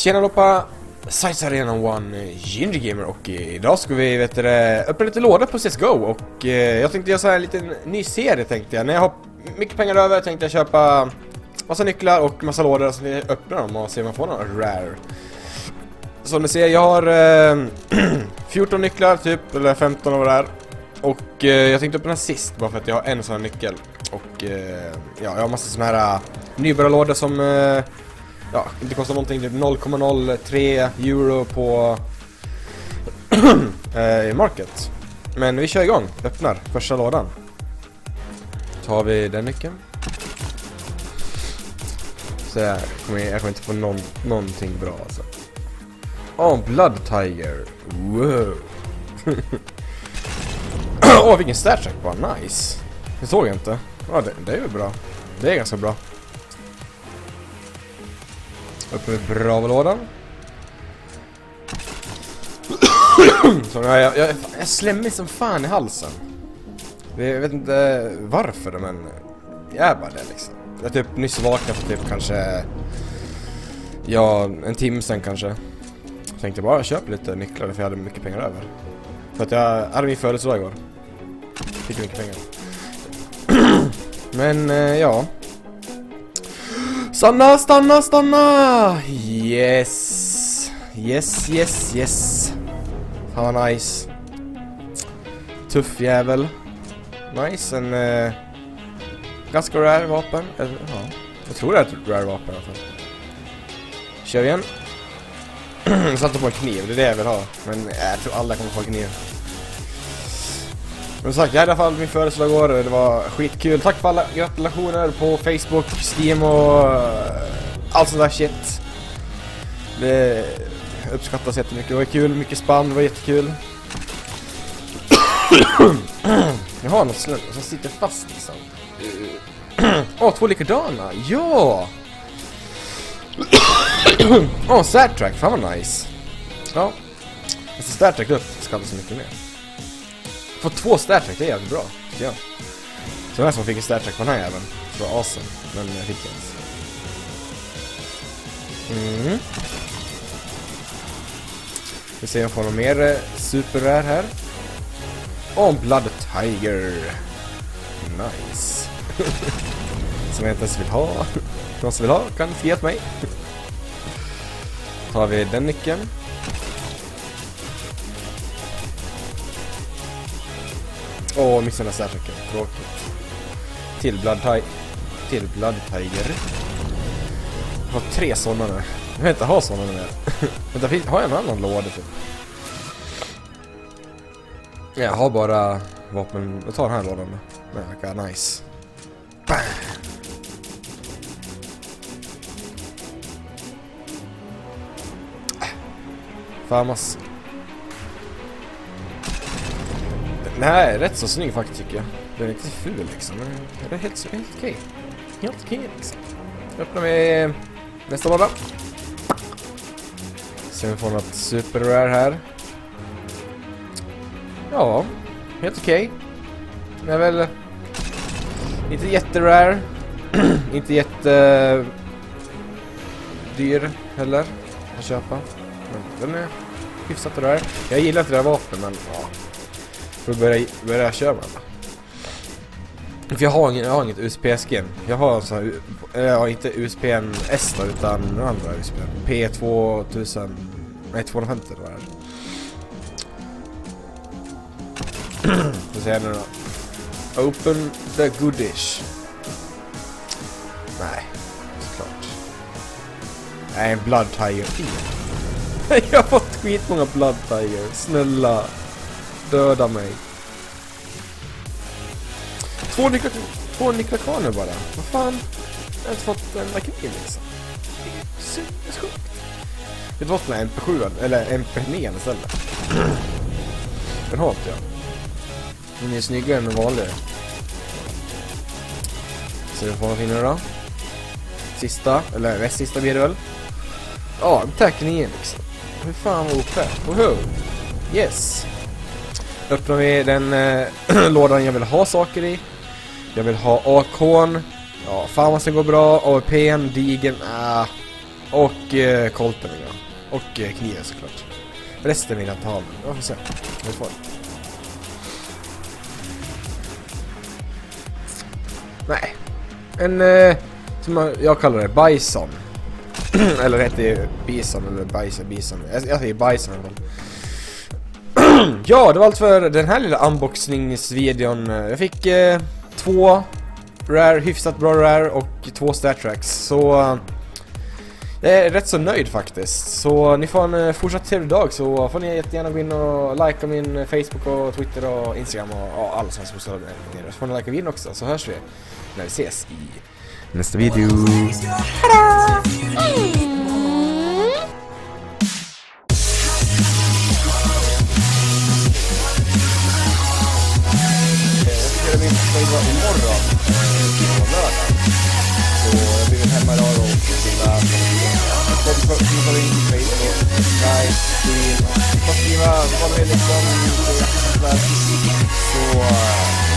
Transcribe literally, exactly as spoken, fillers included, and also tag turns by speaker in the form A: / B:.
A: Tjena allihopa, Sites Arena One, Ginger Gamer, och idag ska vi vet du, öppna lite lådor på C S G O. Och eh, jag tänkte göra så här en liten ny serie tänkte jag. När jag har mycket pengar över tänkte jag köpa massa nycklar och massa lådor, så ni öppnar dem och ser om man får någon rare. Som ni ser, jag har eh, fjorton nycklar typ, eller femton av det här. Och eh, jag tänkte öppna sist bara för att jag har en sån här nyckel. Och eh, ja, jag har massa såna här uh, nybörjarlådor som eh, ja, inte kostar någonting, typ noll komma noll tre euro på eh, market. Men vi kör igång, öppnar första lådan. Tar vi den nyckeln. Så jag kommer, jag kommer inte få någon, någonting bra alltså. Åh, oh, Blood Tiger. Wow. Åh, oh, vilken stat check bara, nice. Det såg jag inte. Ja, det, det är ju bra. Det är ganska bra. Öppnar vi Bravo-lådan. Så jag, jag, jag, jag slämmar som fan i halsen. Jag vet inte varför, men jag är bara det liksom. Jag typ nyss vaknade för typ kanske ja, en timme sen kanske. Jag tänkte bara köpa lite nycklar för jag hade mycket pengar över. För att jag hade min födelsedag igår. Fick mycket pengar. Men eh, ja. Stanna, stanna, stanna! Yes! Yes, yes, yes. Han var nice. Tuff jävel. Nice, en eh, ganska rare vapen. Eller, ja, jag tror det är ett rare vapen i alla fall. Kör vi igen. Satte på en kniv, det är det jag vill ha. Men jag tror alla kommer få kniv. Men sagt, jag hade i alla fall min födelsedag igår. Det var skitkul. Tack för alla gratulationer på Facebook, Steam och allt sånt där shit. Det uppskattas jättemycket. Det var kul, mycket spann, det var jättekul. Jag har något slump som sitter fast liksom. Åh, oh, två likadana. Ja! Åh, oh, Star Trek, fan vad nice. Ja. Jag ser Star Trek upp, ska inte så mycket mer. Få två Star Trek, det är jävligt bra, tycker jag. Så nästan fick en Star Trek på den här jäveln. Det var awesome, men jag fick inte. Mm. Vi ser om jag får någon mer eh, super-rare här. Åh, oh, Blood Tiger. Nice. Som jag inte ens vill ha. Någon som vill ha kan ge åt mig. Tar vi den nyckeln. Åh, oh, missade den här särskilt. Tråkigt. Till Blood Tiger. Till Blood Tiger. Jag har tre sådana nu. Jag vill inte ha sådana nu. Vänta, har jag en annan låda typ? Jag har bara vapen. Jag tar den här lådan. Men okay, nice. Bam! Farmas. Den här är rätt så snygg faktiskt tycker jag. Den är inte ful liksom. Men det är helt, helt okej. Helt okej liksom. Öppnar vi nästa låda. Ser vi får något super rare här. Ja, helt okej. Det är väl inte jätterare. Inte jätte dyr heller att köpa. Men den är hyfsat rare. Jag gillar inte det här vapen, men ja. För att börja, börja köra med det. För jag har, ingen, jag har inget U S P-skin. Jag har så här, jag har inte U S P N S då, utan den andra U S P N. P tvåtusen, nej tvåhundrafemtio då är det. Får se nu då. Open the goodish. Nej, såklart. Nej, en Blood Tiger. Jag har fått skitmånga Blood Tiger. Snälla. Döda mig. Två nycklar, två nycklar kvar nu bara. Vad fan? Jag har inte fått en kniv liksom. Det är sjukt. Jag har fått en M P sju eller M P nio istället. Den har inte jag. Den är snyggare än en vanlig. Så vi får man finna då. Sista, eller näst sista blir det väl. Ja, tack nio liksom. Hur fan var uppe? Woho! Yes! Öppnar vi den eh, lådan jag vill ha saker i. Jag vill ha A K:n. Ja, fan vad det går bra. A W P:n, Digen, ah, och eh, Colten. Ja. Och eh, kniven såklart. Resten vill jag inte ha, men jag får se. Jag får. Nej. En, eh, som jag kallar det, bison. Eller heter det bison, eller bison, bison. Jag, jag säger bison. Ja, det var allt för den här lilla unboxningsvideon. Jag fick eh, två rare, hyfsat bra rare och två stat tracks. Så eh, jag är rätt så nöjd faktiskt. Så ni får en eh, fortsatt trevlig dag. Så får ni jättegärna gå in och likea min Facebook och Twitter och Instagram och, och alla sådana sociala medier. Så får ni likea videon också, så hörs vi när vi ses i nästa video. Imorgon på lördag. Så jag blir hemma idag och skriva på Facebook, Skype, skriva, skriva vad det är liksom så